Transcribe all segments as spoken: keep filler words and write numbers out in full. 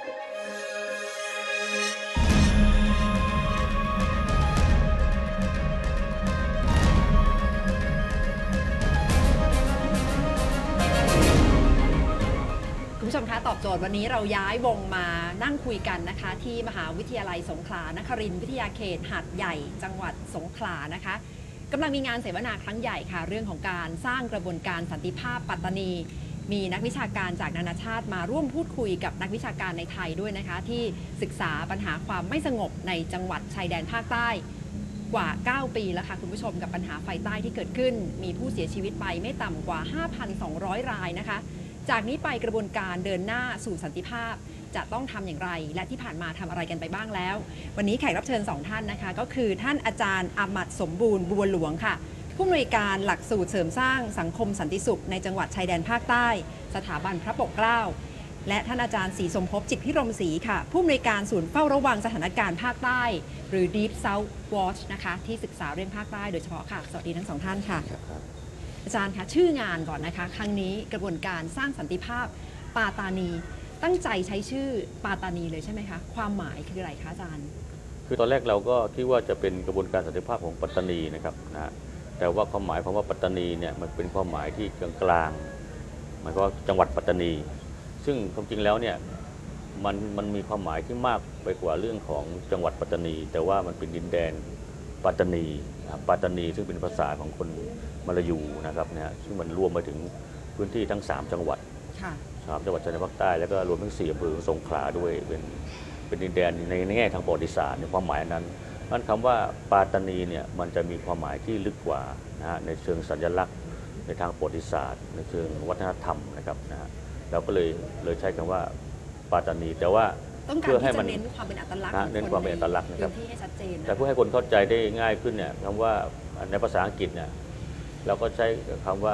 คุณผู้ชมคะตอบโจทย์วันนี้เราย้ายวงมานั่งคุยกันนะคะที่มหาวิทยาลัยสงขลานครินทร์วิทยาเขตหาดใหญ่จังหวัดสงขลานะคะกำลังมีงานเสวนาครั้งใหญ่ค่ะเรื่องของการสร้างกระบวนการสันติภาพปัตตานีมีนักวิชาการจากนานาชาติมาร่วมพูดคุยกับนักวิชาการในไทยด้วยนะคะที่ศึกษาปัญหาความไม่สงบในจังหวัดชายแดนภาคใต้กว่าเก้าปีแล้วค่ะคุณผู้ชมกับปัญหาไฟใต้ที่เกิดขึ้นมีผู้เสียชีวิตไปไม่ต่ำกว่า ห้าพันสองร้อย รายนะคะจากนี้ไปกระบวนการเดินหน้าสู่สันติภาพจะต้องทำอย่างไรและที่ผ่านมาทำอะไรกันไปบ้างแล้ววันนี้แขกรับเชิญสองท่านนะคะก็คือท่านอาจารย์อามัดสมบูรณ์บัวหลวงค่ะผู้อำนวยการหลักสูตรเสริมสร้างสังคมสันติสุขในจังหวัดชายแดนภาคใต้สถาบันพระปกเกล้าและท่านอาจารย์ศรีสมภพจิตพิรมศรีค่ะผู้อำนวยการศูนย์เฝ้าระวังสถานการณ์ภาคใต้หรือ Deep South Watch นะคะที่ศึกษาเรื่องภาคใต้โดยเฉพาะค่ะสวัสดีทั้งสองท่านค่ะอาจารย์คะชื่องานก่อนนะคะครั้งนี้กระบวนการสร้างสันติภาพปาตานีตั้งใจใช้ชื่อปาตานีเลยใช่ไหมคะความหมายคืออะไรคะอาจารย์คือตอนแรกเราก็คิดว่าจะเป็นกระบวนการสันติภาพของปัตตานีนะครับนะแต่ว่าความหมายของว่าปัตตานีเนี่ยมันเป็นความหมายที่กลางๆหมายความว่าจังหวัดปัตตานี ซึ่งความจริงแล้วเนี่ยมันมันมีความหมายที่มากไปกว่าเรื่องของจังหวัดปัตตานีแต่ว่ามันเป็นดินแดนปัตตานีปัตตานีซึ่งเป็นภาษาของคนมลายูนะครับเนี่ยซึ่งมันรวมไปถึงพื้นที่ทั้งสามจังหวัดสามจังหวัดชายแดนภาคใต้แล้วก็รวมทั้งสี่อำเภอสงขลาด้วยเป็นเป็นดินแดนในแง่ทางประวัติศาสตร์ในความหมายนั้นนั่นคำว่าปาตานีเนี่ยมันจะมีความหมายที่ลึกกว่านะฮะในเชิงสัญลักษณ์ในทางประวัติศาสตร์ในเชิงวัฒนธรรมนะครับนะฮะเราก็เลยเลยใช้คำว่าปาตานีแต่ว่าเพื่อให้มันเน้นความเป็นอัตลักษณ์เน้นความเป็นอัตลักษณ์นะครับที่ให้ชัดเจนแต่เพื่อให้คนเข้าใจได้ง่ายขึ้นเนี่ยคำว่าในภาษาอังกฤษเนี่ยเราก็ใช้คำว่า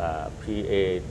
P A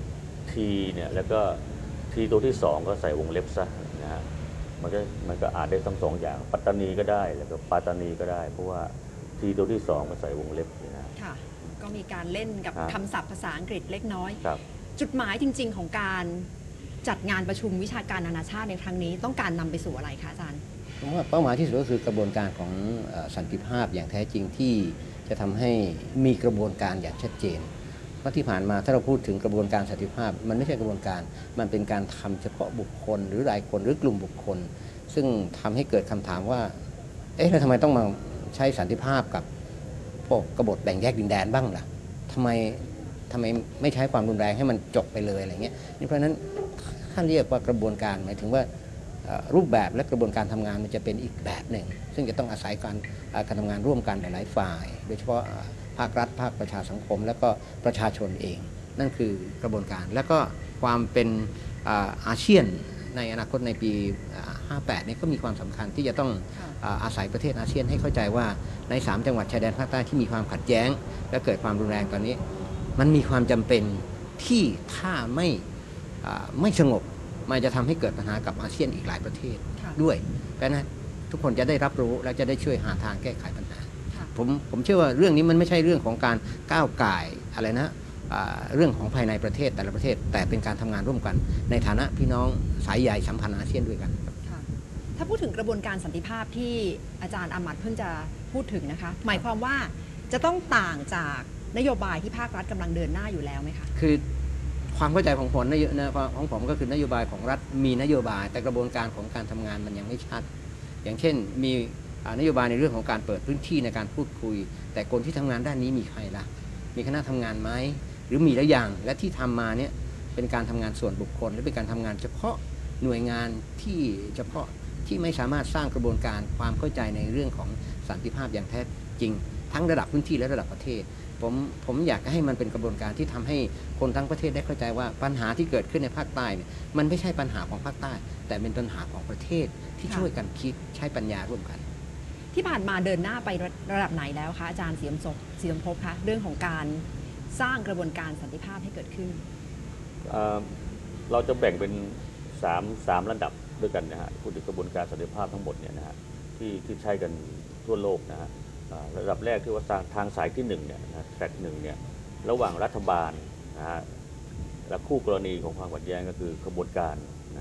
T เนี่ยแล้วก็ T ตัวที่สองก็ใส่วงเล็บซะนะฮะมันก็มันก็อ่านได้ทั้งสองอย่างปัตตานีก็ได้แล้วก็ปาตานีก็ได้เพราะว่า T ตัวที่สองก็ใส่วงเล็บนะค่ะก็มีการเล่นกับคำศัพท์ภาษาอังกฤษเล็กน้อยครับจุดหมายจริงๆของการจัดงานประชุมวิชาการนานาชาติในครั้งนี้ต้องการนำไปสู่อะไรคะอาจารย์ผมว่าเป้าหมายที่สุดก็คือกระบวนการของสันติภาพอย่างแท้จริงที่จะทำให้มีกระบวนการอย่างชัดเจนเพราะที่ผ่านมาถ้าเราพูดถึงกระบวนการสันติภาพมันไม่ใช่กระบวนการมันเป็นการทำเฉพาะบุคคลหรือรายคนหรือกลุ่มบุคคลซึ่งทำให้เกิดคำถามว่าเอ๊ะแล้วทำไมต้องมาใช้สันติภาพกับพวกกบฏแบ่งแยกดินแดนบ้างล่ะทำไมทำไมไม่ใช้ความรุนแรงให้มันจบไปเลยอะไรเงี้ยนี่เพราะฉะนั้นถ้าเรียกว่ากระบวนการหมายถึงว่ารูปแบบและกระบวนการทำงานมันจะเป็นอีกแบบหนึ่งซึ่งจะต้องอาศัยการการทำงานร่วมกันหลายๆฝ่ายโดยเฉพาะภาครัฐภาคประชาสังคมและก็ประชาชนเองนั่นคือกระบวนการและก็ความเป็นอาเซียนในอนาคตในปีห้าแปดนี้ก็มีความสำคัญที่จะต้องอาศัยประเทศอาเซียนให้เข้าใจว่าในสามจังหวัดชายแดนภาคใต้ที่มีความขัดแย้งและเกิดความรุนแรงตอนนี้มันมีความจำเป็นที่ถ้าไม่ไม่สงบมันจะทำให้เกิดปัญหากับอาเซียนอีกหลายประเทศด้วยเพราะนั้นทุกคนจะได้รับรู้และจะได้ช่วยหาทางแก้ไขปัญหาผมผมเชื่อว่าเรื่องนี้มันไม่ใช่เรื่องของการก้าวก่ายอะไรนะเรื่องของภายในประเทศแต่ละประเทศแต่เป็นการทำงานร่วมกันในฐานะพี่น้องสายใหญ่สัมพันธ์อาเซียนด้วยกันถ้าพูดถึงกระบวนการสันติภาพที่อาจารย์อามัดเพิ่งจะพูดถึงนะคะหมายความว่าจะต้องต่างจากนโยบายที่ภาครัฐกำลังเดินหน้าอยู่แล้วไหมคะคือความเข้าใจของผมนะของผมก็คือนโยบายของรัฐมีนโยบายแต่กระบวนการของการทำงานมันยังไม่ชัดอย่างเช่นมีนโยบายในเรื่องของการเปิดพื้นที่ในการพูดคุยแต่คนที่ทำงานด้านนี้มีใครล่ะมีคณะทำงานไหมหรือมีหรือยังและที่ทำมาเนี่ยเป็นการทำงานส่วนบุคคลหรือเป็นการทำงานเฉพาะหน่วยงานที่เฉพาะที่ไม่สามารถสร้างกระบวนการความเข้าใจในเรื่องของสันติภาพอย่างแท้จริงทั้งระดับพื้นที่และระดับประเทศผมผมอยากให้มันเป็นกระบวนการที่ทำให้คนทั้งประเทศได้เข้าใจว่าปัญหาที่เกิดขึ้นในภาคใต้เนี่ยมันไม่ใช่ปัญหาของภาคใต้แต่เป็นปัญหาของประเทศที่ช่วยกันคิดใช้ปัญญาร่วมกันที่ผ่านมาเดินหน้าไประดับไหนแล้วคะอาจารย์ศรีสมภพคะเรื่องของการสร้างกระบวนการสันติภาพให้เกิดขึ้นเราจะแบ่งเป็นสามสามระดับด้วยกันนะฮะพูดถึงกระบวนการสันติภาพทั้งหมดเนี่ยนะฮะที่ที่ใช้กันทั่วโลกนะฮะระดับแรกที่ว่าทางสายที่หนึ่งเนี่ยแทร็กหนึ่งเนี่ยระหว่างรัฐบาลนะฮะและคู่กรณีของความขัดแย้งก็คือกระบวนการนะฮะ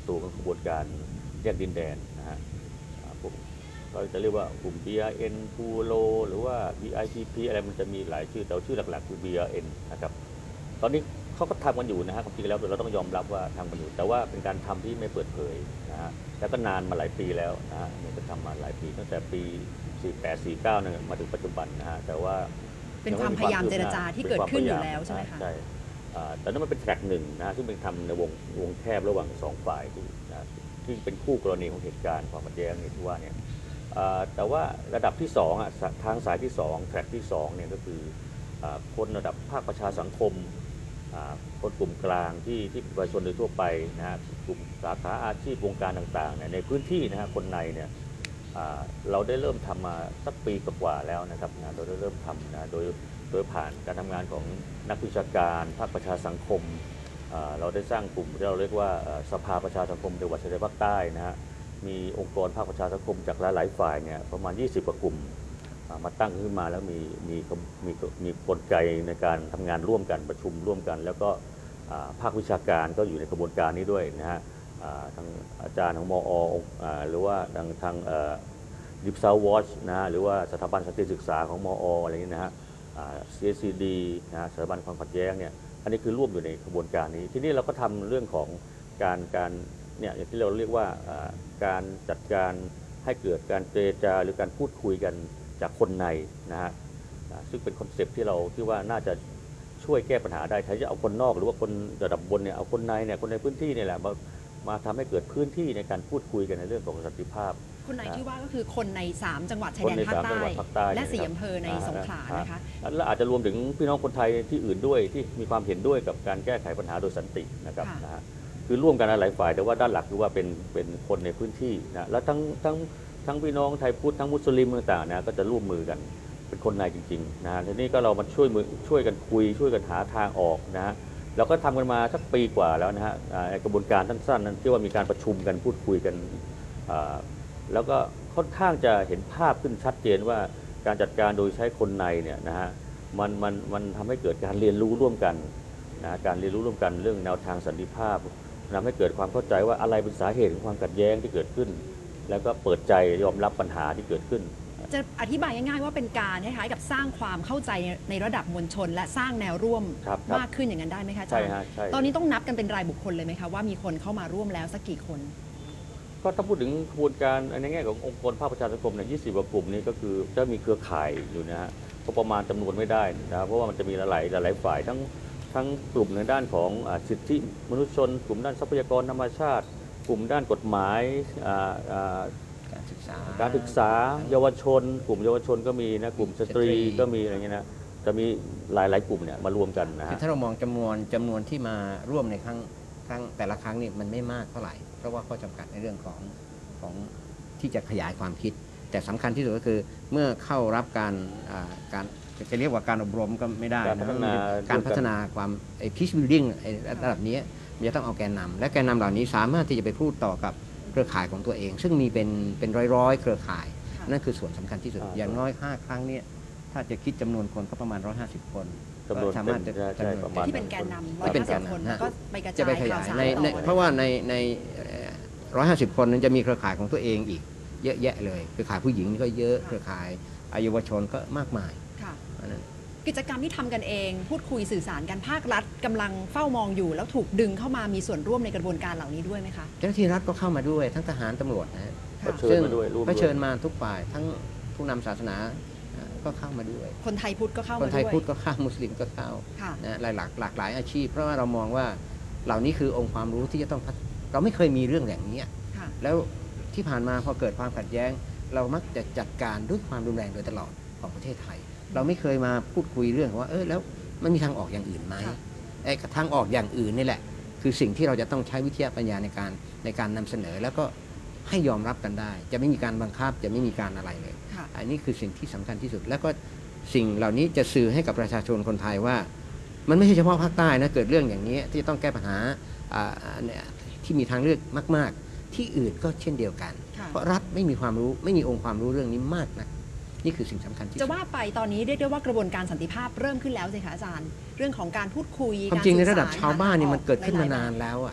ตัวของกระบวนการแยกดินแดนนะฮะพวกเราจะเรียกว่ากลุ่ม บี อาร์ เอ็น พูโลหรือว่า บี ไอ พี พี อะไรมันจะมีหลายชื่อแต่ชื่อหลักๆคือ บี อาร์ เอ็น นะครับตอนนี้เขาก็ทำกันอยู่นะฮะจริงๆแล้วเราต้องยอมรับว่าทำกันอยู่แต่ว่าเป็นการทำที่ไม่เปิดเผยนะฮะแล้วก็นานมาหลายปีแล้วนะฮะมันก็ทำมาหลายปีตั้งแต่ปีสี่แปด สี่เก้าเนี่ยมาถึงปัจจุบันนะฮะแต่ว่าเป็นความพยายามเจรจาที่เกิดขึ้นอยู่แล้วใช่ไหมคะใช่แต่นั้นมันเป็นแทร็กหนึ่งนะซึ่งเป็นทำในวงวงแคบระหว่างสองฝ่ายที่นะที่เป็นคู่กรณีของเหตุการณ์ความขัดแย้งเนี่ยที่ว่าเนี่ยแต่ว่าระดับที่สองอ่ะทางสายที่สองแทร็กที่สองเนี่ยก็คือคนระดับภาคประชาสังคมคนกลุ่มกลางที่ที่ประชาชนโดยทั่วไปนะฮะกลุ่มสาขาอาชีพวงการต่างๆเนี่ยในพื้นที่นะฮะคนในเนี่ยเราได้เริ่มทำมาสักปีกว่าแล้วนะครับนะเราได้เริ่มทำนะโดยโดยผ่านการทำงานของนักวิชาการภาคประชาสังคมเราได้สร้างกลุ่มที่เราเรียกว่าสภาประชาสังคมจังหวัดชายแดนภาคใต้นะฮะมีองค์กรภาคประชาสังคมจากหลายๆฝ่ายเนี่ยประมาณยี่สิบกว่ากลุ่มมาตั้งขึ้นมาแล้วมีมีมีมีกลไกในการทำงานร่วมกันประชุมร่วมกันแล้วก็ภาควิชาการก็อยู่ในกระบวนการนี้ด้วยนะฮะทางอาจารย์ของมอหรือว่าทางทางดิฟซาววอชนะฮะหรือว่าสถาบันสันติศึกษาของมออะไรนี้นะฮะ ซี เอส ซี ดี นะฮะสถาบันความขัดแย้งเนี่ยอันนี้คือร่วมอยู่ในกระบวนการนี้ทีนี้เราก็ทำเรื่องของการการเนี่ยอย่างที่เราเรียกว่าการจัดการให้เกิดการเจรจาหรือการพูดคุยกันจากคนในนะฮะซึ่งเป็นคอนเซปต์ที่เราที่ว่าน่าจะช่วยแก้ปัญหาได้ใครจะเอาคนนอกหรือว่าคนระดับบนเนี่ยเอาคนในเนี่ยคนในพื้นที่เนี่ยแหละมามาทำให้เกิดพื้นที่ในการพูดคุยกันในเรื่องของสันติภาพคนในที่ว่าก็คือคนในสามจังหวัดชายแดนภาคใต้และสี่อำเภอในสงขลานะคะและอาจจะรวมถึงพี่น้องคนไทยที่อื่นด้วยที่มีความเห็นด้วยกับการแก้ไขปัญหาโดยสันตินะครับนะฮะคือร่วมกันหลายฝ่ายแต่ว่าด้านหลักคือว่าเป็นเป็นคนในพื้นที่นะแล้วทั้งทั้งทั้งพี่น้องไทยพุทธทั้งมุสลิมต่างๆนะก็จะร่วมมือกันเป็นคนในจริงๆนะฮะทีนี้ก็เรามาช่วยมือช่วยกันคุยช่วยกันหาทางออกนะฮะเราก็ทำกันมาสักปีกว่าแล้วนะฮะกระบวนการสั้นๆนั้นที่ว่ามีการประชุมกันพูดคุยกันแล้วก็ค่อนข้างจะเห็นภาพขึ้นชัดเจนว่าการจัดการโดยใช้คนในเนี่ยนะฮะมันมันมันทำให้เกิดการเรียนรู้ร่วมกันนะการเรียนรู้ร่วมกันเรื่องแนวทางสันติภาพทำให้เกิดความเข้าใจว่าอะไรเป็นสาเหตุของความขัดแย้งที่เกิดขึ้นแล้วก็เปิดใจยอมรับปัญหาที่เกิดขึ้นจะอธิบายง่ายๆว่าเป็นการคล้ายๆกับสร้างความเข้าใจในระดับมวลชนและสร้างแนวร่วมมากขึ้นอย่างนั้นได้ไหมคะอาจารย์ตอนนี้ต้องนับกันเป็นรายบุคคลเลยไหมคะว่ามีคนเข้ามาร่วมแล้วสักกี่คนก็ถ้าพูดถึงกระบวนการในแง่ขององค์กรภาคประชาสังคมในยี่สิบกว่ากลุ่มนี้ก็คือจะมีเครือข่ายอยู่นะฮะก็ประมาณจำนวนไม่ได้นะเพราะว่ามันจะมีหลายหลายฝ่ายทั้งทั้งกลุ่มในด้านของสิทธิมนุษยชนกลุ่มด้านทรัพยากรธรรมชาติกลุ่มด้านกฎหมายการศึกษาการศึกษาเยาวชนกลุ่มเยาวชนก็มีนะกลุ่มสตรีก็มีอะไรเงี้ยนะจะมีหลายหลายกลุ่มเนี่ยมารวมกันนะฮะถ้าเรามองจำนวนจำนวนที่มาร่วมในครั้งครั้งแต่ละครั้งนี่มันไม่มากเท่าไหร่เพราะว่าข้อจำกัดในเรื่องของของที่จะขยายความคิดแต่สำคัญที่สุดก็คือเมื่อเข้ารับการการจะเรียกว่าการอบรมก็ไม่ได้นะการพัฒนาความไอ้ peace building ไอ้ระดับนี้มันจะต้องเอาแกนนำและแกนนำเหล่านี้สามารถที่จะไปพูดต่อกับเครือข่ายของตัวเองซึ่งมีเป็นเป็นร้อยๆเครือข่ายนั่นคือส่วนสำคัญที่สุดอย่างน้อยห้าครั้งนี้ถ้าจะคิดจำนวนคนก็ประมาณหนึ่งร้อยห้าสิบคนก็สามารถที่เป็นแกนนำหนึ่งร้อยห้าสิบคนก็ไปกระจายข่าวสารต่อเพราะว่าในในหนึ่งร้อยห้าสิบคนนั้นจะมีเครือข่ายของตัวเองอีกเยอะแยะเลยเครือข่ายผู้หญิงก็เยอะเครือข่ายอายุวชนก็มากมายกิจกรรมที่ทำกันเองพูดคุยสื่อสารกันภาครัฐกำลังเฝ้ามองอยู่แล้วถูกดึงเข้ามามีส่วนร่วมในกระบวนการเหล่านี้ด้วยไหมคะเจ้าหน้าที่รัฐก็เข้ามาด้วยทั้งทหารตำรวจนะฮะซึ่งก็เชิญมาทุกฝ่ายทั้งผู้นำศาสนาก็เข้ามาด้วยคนไทยพุทธก็เข้ามาด้วยคนไทยพุทธก็เข้ามุสลิมก็เข้านะหลายหลากหลากหลายอาชีพเพราะว่าเรามองว่าเหล่านี้คือองค์ความรู้ที่จะต้องเราไม่เคยมีเรื่องอย่างนี้แล้วที่ผ่านมาพอเกิดความขัดแย้งเรามักจะจัดการด้วยความรุนแรงโดยตลอดของประเทศไทยเราไม่เคยมาพูดคุยเรื่องว่าเออแล้วมันมีทางออกอย่างอื่นไหมไอ้ทางออกอย่างอื่นนี่แหละคือสิ่งที่เราจะต้องใช้วิทยาปัญญาในการในการนำเสนอแล้วก็ให้ยอมรับกันได้จะไม่มีการบังคับจะไม่มีการอะไรเลยอันนี้คือสิ่งที่สำคัญที่สุดแล้วก็สิ่งเหล่านี้จะสื่อให้กับประชาชนคนไทยว่ามันไม่ใช่เฉพาะภาคใต้นะเกิดเรื่องอย่างนี้ที่จะต้องแก้ปัญหาที่มีทางเลือกมากๆที่อื่นก็เช่นเดียวกันเพราะรัฐไม่มีความรู้ไม่มีองค์ความรู้เรื่องนี้มากนะนี่คือสิ่งสำคัญที่จะว่าไปตอนนี้เรียกได้ว่ากระบวนการสันติภาพเริ่มขึ้นแล้วสิคะอาจารย์เรื่องของการพูดคุยความจริงในระดับชาวบ้านนี่มันเกิดขึ้นมานานแล้วอ่ะ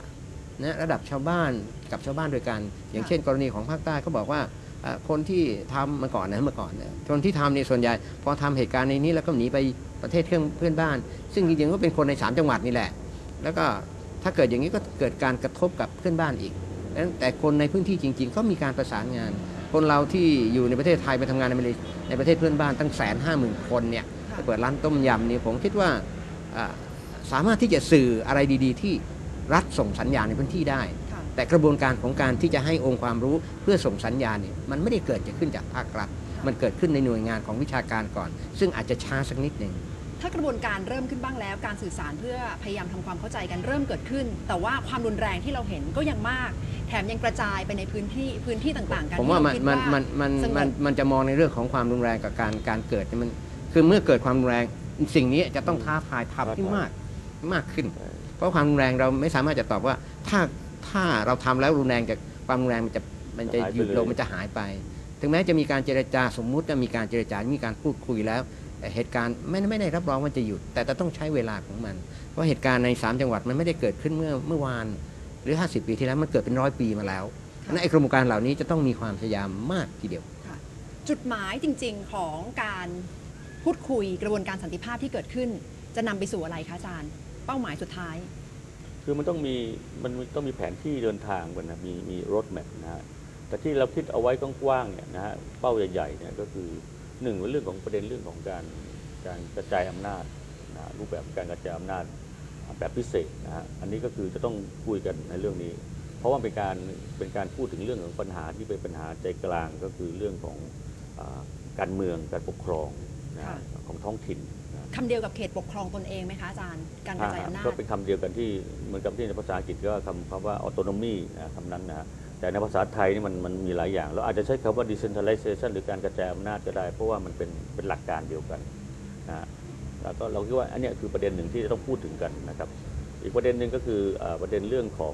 นะระดับชาวบ้านกับชาวบ้านด้วยกัน อย่างเช่น กรณีของภาคใต้เขาบอกว่าคนที่ทำเมื่อก่อนนะเมื่อก่อนนะคนที่ทำเนี่ยส่วนใหญ่พอทำเหตุการณ์ในนี้แล้วก็หนีไปประเทศเพื่อนบ้านซึ่งจริงๆก็เป็นคนในสามจังหวัดนี่แหละแล้วก็ถ้าเกิดอย่างนี้ก็เกิดการกระทบกับเพื่อนบ้านอีกแต่คนในพื้นที่จริงๆก็มีการประสานงานคนเราที่อยู่ในประเทศไทยไปทำงานในในประเทศเพื่อนบ้านตั้งแสนห้าหมื่นคนเนี่ยเปิดร้านต้มยำเนี่ยผมคิดว่าสามารถที่จะสื่ออะไรดีๆที่รัฐส่งสัญญาณในพื้นที่ได้แต่กระบวนการของการที่จะให้องค์ความรู้เพื่อส่งสัญญาณเนี่ยมันไม่ได้เกิดจะขึ้นจากภาครัฐมันเกิดขึ้นในหน่วยงานของวิชาการก่อนซึ่งอาจจะช้าสักนิดหนึ่งถ้ากระบวนการเริ่มขึ้นบ้างแล้วการสื่อสารเพื่อพยายามทำความเข้าใจกันเริ่มเกิดขึ้นแต่ว่าความรุนแรงที่เราเห็นก็ยังมากแถมยังกระจายไปในพื้นที่พื้นที่ต่างๆกันผมว่ามันมันมันมันมันมันจะมองในเรื่องของความรุนแรงกับการการเกิดมันคือเมื่อเกิดความรุนแรงสิ่งนี้จะต้องท้าทายทำที่มากมากขึ้นเพราะความรุนแรงเราไม่สามารถจะตอบว่าถ้าถ้าเราทำแล้วรุนแรงจากความรุนแรงมันจะมันจะหยุดลงมันจะหายไปถึงแม้จะมีการเจรจาสมมุติจะมีการเจรจามีการพูดคุยแล้วแต่เหตุการณ์ไม่ไม่ได้รับรองว่าจะหยุดแต่จะต้องใช้เวลาของมันเพราะเหตุการณ์ในสามจังหวัดมันไม่ได้เกิดขึ้นเมื่อเมื่อวานหรือห้าสิบปีที่แล้วมันเกิดเป็นร้อยปีมาแล้วนั่นไอ้กระบวนการเหล่านี้จะต้องมีความพยายามมากทีเดียวจุดหมายจริงๆของการพูดคุยกระบวนการสันติภาพที่เกิดขึ้นจะนำไปสู่อะไรคะอาจารย์เป้าหมายสุดท้ายคือมันต้องมีมันต้องมีแผนที่เดินทางกันนะมีมีรถแมพนะฮะแต่ที่เราคิดเอาไว้กว้างๆเนี่ยนะฮะเป้าใหญ่ๆเนี่ยก็คือหนึ่งเรื่องของประเด็นเรื่องของการการกระจายอำนาจนะรูปแบบการกระจายอำนาจแบบพิเศษนะฮะอันนี้ก็คือจะต้องคุยกันในเรื่องนี้เพราะว่าเป็นการเป็นการพูดถึงเรื่องของปัญหาที่เป็นปัญหาใจกลางก็คือเรื่องของการเมืองการปกครองนะของท้องถิ่นคำเดียวกับเขตปกครองตนเองไหมคะอาจารย์การกระจายอำนาจก็เป็นคำเดียวกันที่เหมือนกับที่ในภาษาอังกฤษก็คำคำว่า autonomy นะคำนั้นนะแต่ในภาษาไทยนี่มันมันมีหลายอย่างเราอาจจะใช้คำว่า decentralization หรือการกระจายอำนาจก็ได้เพราะว่ามันเป็นเป็นหลักการเดียวกันนะแล้วก็เราคิดว่าอันนี้คือประเด็นหนึ่งที่จะต้องพูดถึงกันนะครับอีกประเด็นหนึ่งก็คือประเด็นเรื่องของ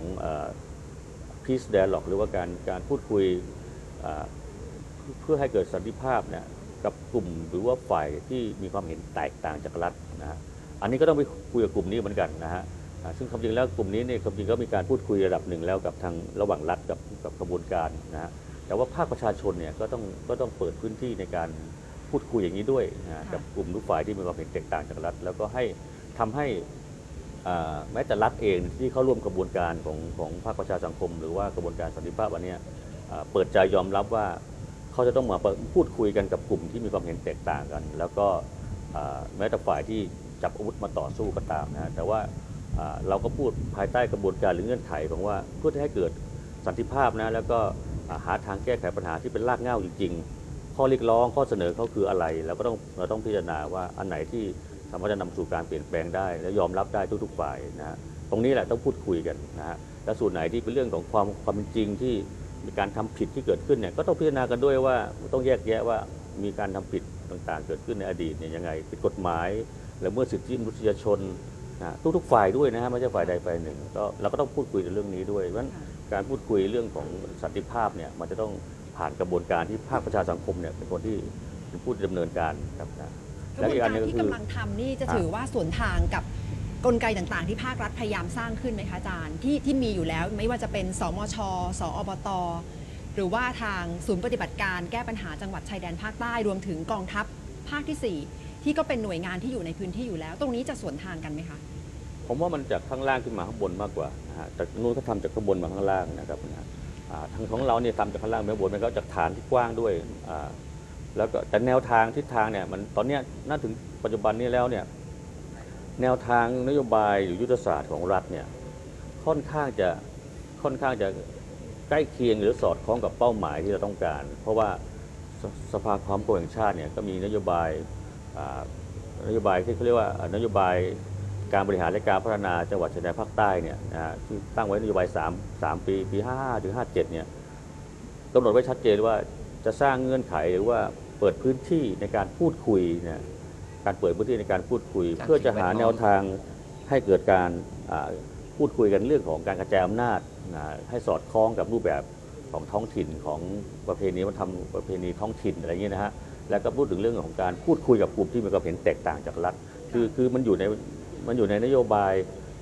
peace dialogue หรือว่าการการพูดคุยเพื่อให้เกิดสันติภาพเนี่ยกับกลุ่มหรือว่าฝ่ายที่มีความเห็นแตกต่างจากรัฐนะฮะอันนี้ก็ต้องไปคุยกับกลุ่มนี้เหมือนกันนะฮะซึ่งความจริงแล้วกลุ่มนี้เนี่ยความจริงก็มีการพูดคุยระดับหนึ่งแล้วกับทางระหว่างรัฐกับกับกระบวนการนะฮะแต่ว่าภาคประชาชนเนี่ยก็ต้องก็ต้องเปิดพื้นที่ในการพูดคุยอย่างนี้ด้วยนะกับกลุ่มทุกฝ่ายที่มีความเห็นแตกต่างจากรัฐแล้วก็ให้ทำให้แม้แต่รัฐเองที่เข้าร่วมกระบวนการของของภาคประชาสังคมหรือว่ากระบวนการสันติภาพวันนี้เปิดใจยอมรับว่าเขาจะต้องมาพูดคุยกันกับกลุ่มที่มีความเห็นแตกต่างกันแล้วก็แม้แต่ฝ่ายที่จับอาวุธมาต่อสู้ก็ตามนะแต่ว่าเราก็พูดภายใต้กระบวนการหรือเงื่อนไขของว่าเพื่อให้เกิดสันติภาพนะแล้วก็หาทางแก้ไขปัญหาที่เป็นรากเหง้าจริงๆข้อเรียกร้องข้อเสนอเขาคืออะไรเราก็ต้องเราต้องพิจารณาว่าอันไหนที่สามารถจะนำสู่การเปลี่ยนแปลงได้และยอมรับได้ทุกๆฝ่ายนะฮะตรงนี้แหละต้องพูดคุยกันนะฮะและส่วนไหนที่เป็นเรื่องของความความเป็นจริงที่มีการทำผิดที่เกิดขึ้นเนี่ยก็ต้องพิจารณากันด้วยว่าต้องแยกแยะว่ามีการทำผิดต่างๆเกิดขึ้นในอดีตเนี่ยยังไงผิดกฎหมายและเมื่อสิทธิมนุษยชนนะทุกๆฝ่ายด้วยนะฮะไม่ใช่ฝ่ายใดฝ่ายหนึ่งก็เราก็ต้องพูดคุยในเรื่องนี้ด้วยเพราะฉะนั้นการพูดคุยเรื่องของสันติภาพเนี่ยมันจะต้องผ่านกระบวนการที่ภาคประชาสังคมเนี่ยเป็นคนที่เป็นผู้ดำเนินการครับนะกระบวนการที่กำลังทำนี่จะถือว่าสวนทางกับกลไกต่างๆที่ภาครัฐพยายามสร้างขึ้นไหมคะอาจารย์ที่ที่มีอยู่แล้วไม่ว่าจะเป็นสมช สอบต.หรือว่าทางศูนย์ปฏิบัติการแก้ปัญหาจังหวัดชายแดนภาคใต้รวมถึงกองทัพภาคที่สี่ที่ก็เป็นหน่วยงานที่อยู่ในพื้นที่อยู่แล้วตรงนี้จะสวนทางกันไหมคะผมว่ามันจากข้างล่างขึ้นมาข้างบนมากกว่านะฮะแต่นู้นเขาทำจากข้างบนมาข้างล่างนะครับนะทางของเราเนี่ยทำจากข้างล่างมาข้างบนมันก็จากฐานที่กว้างด้วยแล้วก็แต่แนวทางทิศทางเนี่ยมันตอนนี้น่าถึงปัจจุบันนี้แล้วเนี่ยแนวทางนโยบายหรือยุทธศาสตร์ของรัฐเนี่ยค่อนข้างจะค่อนข้างจะใกล้เคียงหรือสอดคล้องกับเป้าหมายที่เราต้องการเพราะว่าสภาความมั่นคงแห่งชาติเนี่ยก็มีนโยบายนโยบายที่เขาเรียกว่านโยบายการบริหารและการพัฒนาจังหวัดชายแดนภาคใต้เนี่ยที่ตั้งไว้นโยบาย3 3ปีปีห้าห้าถึงห้าเจ็ดเนี่ยกำหนดไว้ชัดเจนว่าจะสร้างเงื่อนไขหรือว่าเปิดพื้นที่ในการพูดคุยเนี่ยการเปิดพื้นที่ในการพูดคุยเพื่อจะหาแนวทางให้เกิดการพูดคุยกันเรื่องของการกระจายอำนาจให้สอดคล้องกับรูปแบบของท้องถิ่นของประเพณีวัฒนธรรมประเพณีท้องถิ่นอะไรอย่างนี้นะฮะแล้วก็พูดถึงเรื่องของการพูดคุยกับกลุ่มที่มีความเห็นแตกต่างจากรัฐคือคือมันอยู่ในมันอยู่ในนโยบาย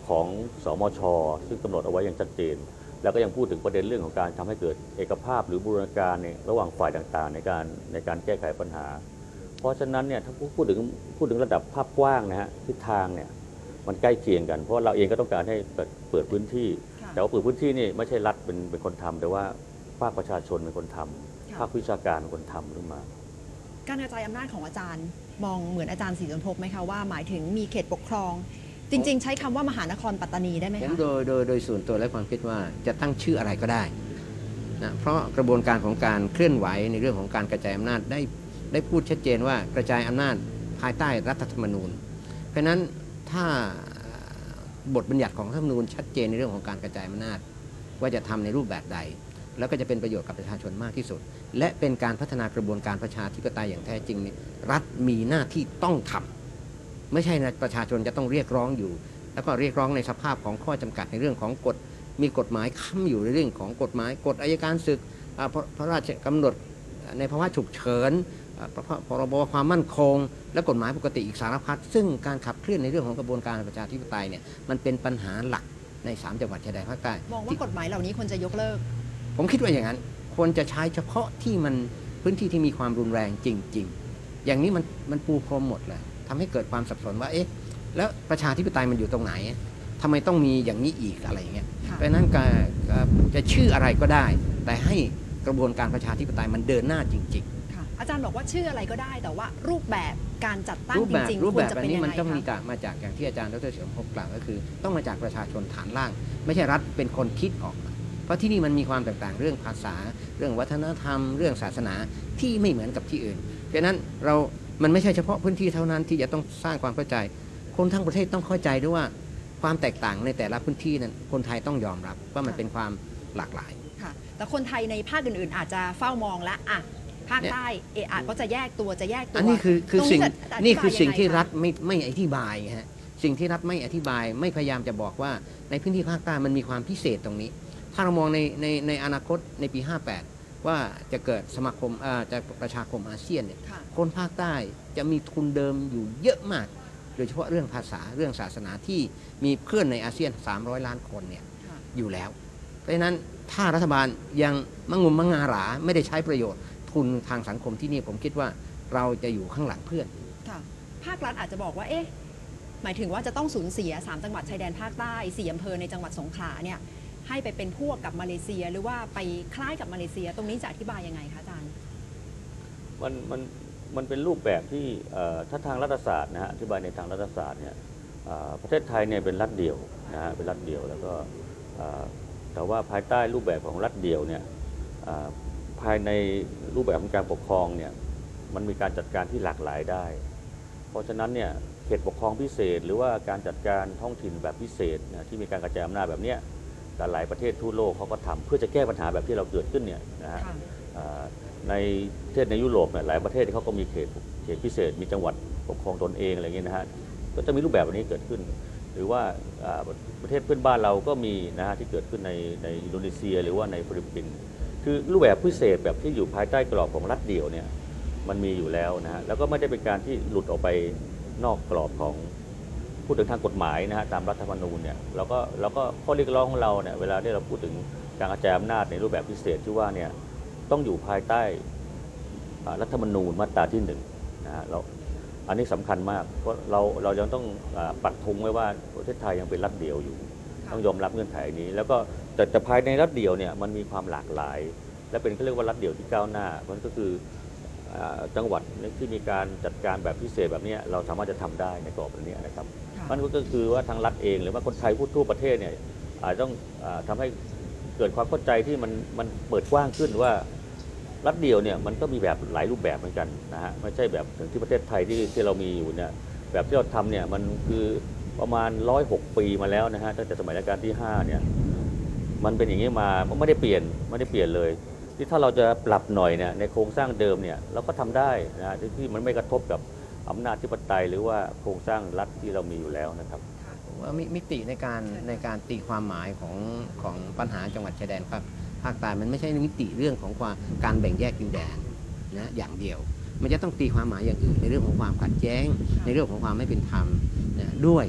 ของสมชซึ่งกำหนดเอาไว้อย่างชัดเจนแล้วก็ยังพูดถึงประเด็นเรื่องของการทำให้เกิดเอกภาพหรือบูรณาการในระหว่างฝ่ายต่างๆในการในการแก้ไขปัญหาเพราะฉะนั้นเนี่ยถ้าพูดถึงพูดถึงระดับภาพกว้างนะฮะทิศทางเนี่ยมันใกล้เคียงกันเพราะเราเองก็ต้องการให้เปิดพื้นที่แต่ว่าเปิดพื้นที่นี่ไม่ใช่รัฐเป็นเป็นคนทำแต่ว่าภาคประชาชนเป็นคนทำภาควิชาการเป็นคนทำขึ้นมาการกระจายอำนาจของอาจารย์มองเหมือนอาจารย์ศรีสุนทบไหมคะว่าหมายถึงมีเขตปกครองจริงๆใช้คำว่ามหานครปัตตานีได้ไหมคะผมโดยโดยโดยส่วนตัวและความคิดว่าจะตั้งชื่ออะไรก็ได้นะเพราะกระบวนการของการเคลื่อนไหวในเรื่องของการกระจายอำนาจได้ได้พูดชัดเจนว่ากระจายอำนาจภายใต้รัฐธรรมนูญเพราะฉะนั้นถ้าบทบัญญัติของรัฐธรรมนูญชัดเจนในเรื่องของการกระจายอำนาจว่าจะทำในรูปแบบใดแล้วก็จะเป็นประโยชน์กับประชาชนมากที่สุดและเป็นการพัฒนากระบวนการประชาธิปไตยอย่างแท้จริงรัฐมีหน้าที่ต้องทำไม่ใช่ประชาชนจะต้องเรียกร้องอยู่แล้วก็เรียกร้องในสภาพของข้อจำกัดในเรื่องของกฎมีกฎหมายค้ำอยู่ในเรื่องของกฎหมายกฎอัยการศึกพระราชกำหนดในภาวะฉุกเฉินพรบความมั่นคงและกฎหมายปกติอีกสารพัดซึ่งการขับเคลื่อนในเรื่องของกระบวนการประชาธิปไตยเนี่ยมันเป็นปัญหาหลักในสามจังหวัดชายแดนภาคใต้มองว่ากฎหมายเหล่านี้ควรจะยกเลิกผมคิดว่าอย่างนั้นควรจะใช้เฉพาะที่มันพื้นที่ที่มีความรุนแรงจริงๆอย่างนี้มันมันปูพรมหมดเลยทำให้เกิดความสับสนว่าเอ๊ะแล้วประชาธิปไตยมันอยู่ตรงไหนทำไมต้องมีอย่างนี้อีกอะไรอย่างเงี้ยเพราะนั้นจะชื่ออะไรก็ได้แต่ให้กระบวนการประชาธิปไตยมันเดินหน้าจริงๆอาจารย์บอกว่าชื่ออะไรก็ได้แต่ว่ารูปแบบการจัดตั้งจริงๆรูปแบบแบบนี้มันต้องมีการมาจากอย่างที่อาจารย์ดร.เฉลิมภพกล่าวก็คือต้องมาจากประชาชนฐานล่างไม่ใช่รัฐเป็นคนคิดออกเพราะที่นี่มันมีความแตกต่างเรื่องภาษาเรื่องวัฒนธรรมเรื่องศาสนาที่ไม่เหมือนกับที่อื่นเพราะนั้นเรามันไม่ใช่เฉพาะพื้นที่เท่านั้นที่จะต้องสร้างความเข้าใจคนทั้งประเทศต้องเข้าใจด้วยว่าความแตกต่างในแต่ละพื้นที่นั้นคนไทยต้องยอมรับว่ามันเป็นความหลากหลายค่ะแต่คนไทยในภาคอื่นๆอาจจะเฝ้ามองละอ่ะภาคใต้เออก็จะแยกตัวจะแยกตัวอันนี้คือคือสิ่งนี่คือสิ่งที่รัฐไม่ไม่อธิบายฮะสิ่งที่รัฐไม่อธิบายไม่พยายามจะบอกว่าในพื้นที่ภาคใต้มันมีความพิเศษตรงนี้ถ้าเรามองในในในอนาคตในปีห้าแปดว่าจะเกิดสมาคมจะประชาคมอาเซียนเนี่ยคนภาคใต้จะมีทุนเดิมอยู่เยอะมากโดยเฉพาะเรื่องภาษาเรื่องศาสนาที่มีเพื่อนในอาเซียนสามร้อยล้านคนเนี่ยอยู่แล้วเพราะฉะนั้นถ้ารัฐบาลยังมังงุมมังงาหราไม่ได้ใช้ประโยชน์ทุนทางสังคมที่นี่ผมคิดว่าเราจะอยู่ข้างหลังเพื่อนภาครัฐอาจจะบอกว่าเอ๊ะหมายถึงว่าจะต้องสูญเสียสามจังหวัดชายแดนภาคใต้สี่อำเภอในจังหวัดสงขลาเนี่ยให้ไปเป็นพวกกับมาเลเซียหรือว่าไปคล้ายกับมาเลเซียตรงนี้จะอธิบายยังไงคะอาจารย์มันมันมันเป็นรูปแบบที่ถ้าทางรัฐศาสตร์นะฮะอธิบายในทางรัฐศาสตร์เนี่ยประเทศไทยเนี่ยเป็นรัฐเดี่ยวนะฮะเป็นรัฐเดี่ยวแล้วก็แต่ว่าภายใต้รูปแบบของรัฐเดี่ยวเนี่ยภายในรูปแบบของการปกครองเนี่ยมันมีการจัดการที่หลากหลายได้เพราะฉะนั้นเนี่ยเขตปกครองพิเศษหรือว่าการจัดการท้องถิ่นแบบพิเศษนะที่มีการกระจายอำนาจแบบนี้หลายประเทศทั่วโลกเขาก็ทำเพื่อจะแก้ปัญหาแบบที่เราเกิดขึ้นเนี่ยนะฮะในประเทศในยุโรปเนี่ยหลายประเทศเขาก็มีเขตเขตพิเศษมีจังหวัดปกครองตนเองอะไรเงี้ยนะฮะก็จะมีรูปแบบแบบนี้เกิดขึ้นหรือว่าประเทศเพื่อนบ้านเราก็มีนะฮะที่เกิดขึ้นในในอินโดนีเซียหรือว่าในฟิลิปปินส์คือรูปแบบพิเศษแบบที่อยู่ภายใต้กรอบของรัฐเดี่ยวเนี่ยมันมีอยู่แล้วนะฮะแล้วก็ไม่ได้เป็นการที่หลุดออกไปนอกกรอบของพูดถึงทางกฎหมายนะฮะตามรัฐธรรมนูญเนี่ยเราก็เราก็ข้อเรียกร้องของเราเนี่ยเวลาที่เราพูดถึงการกระจายอำนาจในรูปแบบพิเศษที่ว่าเนี่ยต้องอยู่ภายใต้รัฐธรรมนูญมาตราที่หนึ่งนะฮะเราอันนี้สำคัญมากเพราะเราเรายังต้องปักธงไว้ว่าประเทศไทยยังเป็นรัฐเดี่ยวอยู่ต้องยอมรับเงื่อนไขนี้แล้วก็แต่แต่ภายในรัฐเดี่ยวเนี่ยมันมีความหลากหลายและเป็นเขาเรียกว่ารัฐเดี่ยวที่ก้าวหน้ามันก็คือจังหวัดที่มีการจัดการแบบพิเศษแบบนี้เราสามารถจะทำได้ในกรอบนี้นะครับมันก็คือว่าทางรัฐเองหรือว่าคนไทยพูดทั่วประเทศเนี่ยอาจต้องทำให้เกิดความเข้าใจที่มันมันเปิดกว้างขึ้นว่ารัฐเดียวเนี่ยมันก็มีแบบหลายรูปแบบเหมือนกันนะฮะไม่ใช่แบบที่ประเทศไทยที่ที่เรามีอยู่เนี่ยแบบที่เราทำเนี่ยมันคือประมาณหนึ่งร้อยหกปีมาแล้วนะฮะตั้งแต่สมัยรัชกาลที่ห้าเนี่ยมันเป็นอย่างนี้มาไม่ได้เปลี่ยนไม่ได้เปลี่ยนเลยที่ถ้าเราจะปรับหน่อยเนี่ยในโครงสร้างเดิมเนี่ยเราก็ทำได้นะที่มันไม่กระทบกับอำนาจธิปไตยหรือว่าโครงสร้างรัฐที่เรามีอยู่แล้วนะครับว่ามิติในการในการตีความหมายของของปัญหาจังหวัดชายแดนภาคภาคใต้มันไม่ใช่มิติเรื่องของความการแบ่งแยกดินแดนนะอย่างเดียวมันจะต้องตีความหมายอย่างอื่นในเรื่องของความขัดแย้งในเรื่องของความไม่เป็นธรรมนะด้วย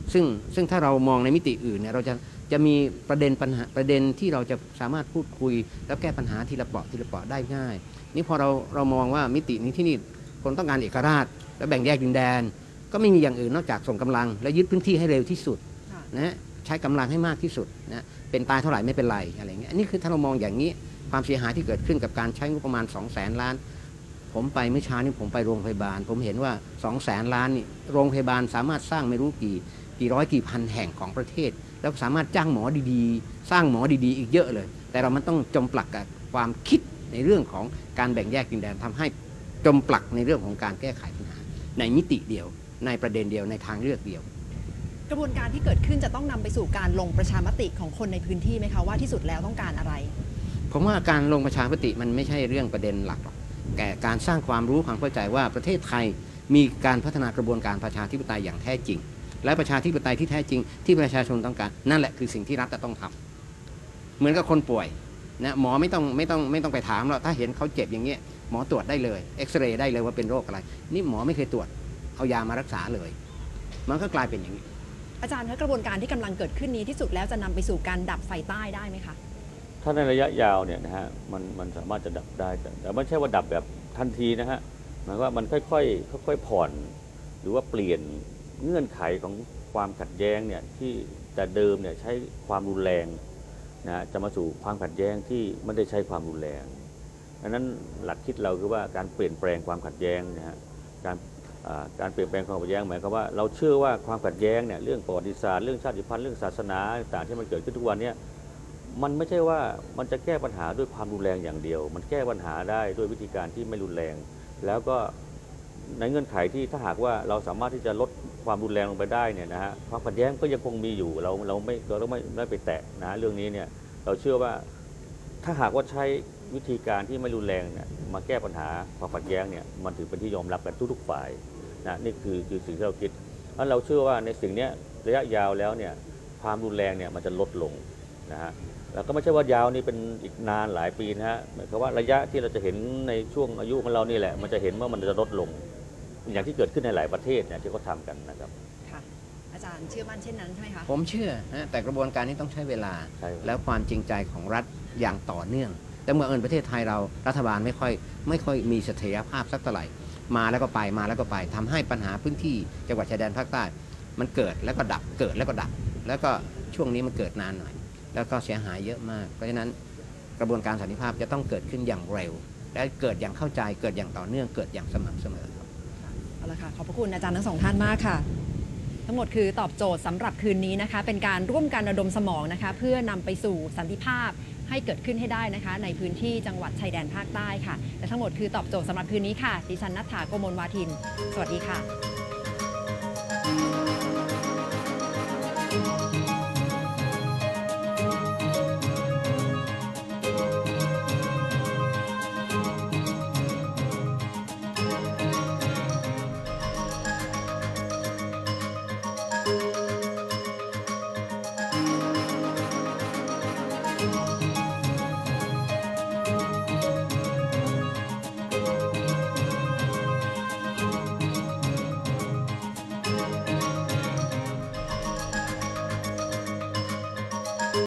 ซึ่งซึ่งถ้าเรามองในมิติอื่นเนี่ยเราจะจะมีประเด็นปัญหาประเด็นที่เราจะสามารถพูดคุยแล้วแก้ปัญหาทีละเปราะทีละเปราะได้ง่ายนี่พอเราเรามองว่ามิตินี้ที่นี่คนต้องการเอกราชและแบ่งแยกดินแดนก็ไม่มีอย่างอื่นนอกจากส่งกำลังและยึดพื้นที่ให้เร็วที่สุดนะใช้กำลังให้มากที่สุดนะเป็นตายเท่าไหร่ไม่เป็นไรอะไรเงี้ยนี่คือถ้าเรามองอย่างนี้ความเสียหายที่เกิดขึ้นกับการใช้งบประมาณสองแสนล้านผมไปเมื่อเช้านี้ผมไปโรงพยาบาลผมเห็นว่าสองแสนล้านนี่โรงพยาบาลสามารถสร้างไม่รู้กี่กี่ร้อยกี่พันแห่งของประเทศแล้วสามารถจ้างหมอดีๆสร้างหมอดีๆอีกเยอะเลยแต่เรามันต้องจมปลักกับความคิดในเรื่องของการแบ่งแยกดินแดนทำให้จมปลักในเรื่องของการแก้ไขปัญหาในมิติเดียวในประเด็นเดียวในทางเลือกเดียวกระบวนการที่เกิดขึ้นจะต้องนำไปสู่การลงประชามติของคนในพื้นที่ไหมคะว่าที่สุดแล้วต้องการอะไรผมว่าการลงประชามติมันไม่ใช่เรื่องประเด็นหลักหรอกแต่การสร้างความรู้ความเข้าใจว่าประเทศไทยมีการพัฒนากระบวนการประชาธิปไตยอย่างแท้จริงและประชาธิปไตยที่แท้จริงที่ประชาชนต้องการนั่นแหละคือสิ่งที่รัฐจะต้องทำเหมือนกับคนป่วยนะหมอไม่ต้องไม่ต้องไม่ต้องไปถามหรอกถ้าเห็นเขาเจ็บอย่างเงี้ยหมอตรวจได้เลยเอ็กซเรย์ได้เลยว่าเป็นโรคอะไรนี่หมอไม่เคยตรวจเอายามารักษาเลยมันก็กลายเป็นอย่างนี้อาจารย์คะกระบวนการที่กำลังเกิดขึ้นนี้ที่สุดแล้วจะนำไปสู่การดับไฟใต้ได้ไหมคะถ้าในระยะยาวเนี่ยนะฮะมันมันสามารถจะดับได้แต่แต่ไม่ใช่ว่าดับแบบทันทีนะฮะหมายว่ามันค่อยๆค่อยๆผ่อนหรือว่าเปลี่ยนเงื่อนไขของความขัดแย้งเนี่ยที่แต่เดิมเนี่ยใช้ความรุนแรงนะจะมาสู่ความขัดแย้งที่ไม่ได้ใช้ความรุนแรงดังนั้นหลักคิดเราคือว่าการเปลี่ยนแปลงความขัดแย้งนะฮะการการเปลี่ยนแปลงความขัดแย้งหมายความว่าเราเชื่อว่าความขัดแย้งเนี่ยเรื่องประวัติศาสตร์เรื่องชาติพันธุ์เรื่องศาสนาต่างๆที่มันเกิดขึ้นทุกวันนี้มันไม่ใช่ว่ามันจะแก้ปัญหาด้วยความรุนแรงอย่างเดียวมันแก้ปัญหาได้ด้วยวิธีการที่ไม่รุนแรงแล้วก็ในเงื่อนไขที่ถ้าหากว่าเราสามารถที่จะลดความรุนแรงลงไปได้เนี่ยนะฮะความขัดแย้งก็ยังคงมีอยู่เราเราไม่เราต้องไม่ไม่ไปแตะนะเรื่องนี้เนี่ยเราเชื่อว่าถ้าหากว่าใช้วิธีการที่ไม่รุนแรงเนี่ยมาแก้ปัญหาความขัดแย้งเนี่ยมันถือเป็นที่ยอมรับกันทุกๆฝ่ายนะนี่คือคือสิ่งที่เราคิดเพราะเราเชื่อว่าในสิ่งนี้ระยะยาวแล้วเนี่ยความรุนแรงเนี่ยมันจะลดลงนะฮะแล้วก็ไม่ใช่ว่ายาวนี่เป็นอีกนานหลายปีนะฮะหมายความว่าระยะที่เราจะเห็นในช่วงอายุของเรานี่แหละมันจะเห็นว่ามันจะลดลงอย่างที่เกิดขึ้นในหลายประเทศเนี่ยที่เขาทำกันนะครับค่ะอาจารย์เชื่อมั่นเช่นนั้นใช่ไหมคะผมเชื่อนะแต่กระบวนการนี้ต้องใช้เวลาแล้วความจริงใจของรัฐอย่างต่อเนื่องแต่เมื่อเอิญประเทศไทยเรารัฐบาลไม่ค่อยไม่ค่อยมีเสถียรภาพสักเท่าไหร่มาแล้วก็ไปมาแล้วก็ไปทำให้ปัญหาพื้นที่จังหวัดชายแดนภาคใต้มันเกิดแล้วก็ดับเกิดแล้วก็ดับแล้วก็ช่วงนี้มันเกิดนานหน่อยแล้วก็เสียหายเยอะมากเพราะฉะนั้นกระบวนการสันติภาพจะต้องเกิดขึ้นอย่างเร็วและเกิดอย่างเข้าใจเกิดอย่างต่อเนื่องเกิดอย่างสม่ำเสมอครับเอาละค่ะขอบพระคุณอาจารย์ทั้งสองท่านมากค่ะทั้งหมดคือตอบโจทย์สำหรับคืนนี้นะคะเป็นการร่วมกันระดมสมองนะคะเพื่อนำไปสู่สันติภาพให้เกิดขึ้นให้ได้นะคะในพื้นที่จังหวัดชายแดนภาคใต้ค่ะและทั้งหมดคือตอบโจทย์สำหรับคืนนี้ค่ะดิฉันณัฐฐา โกมลวาทินสวัสดีค่ะ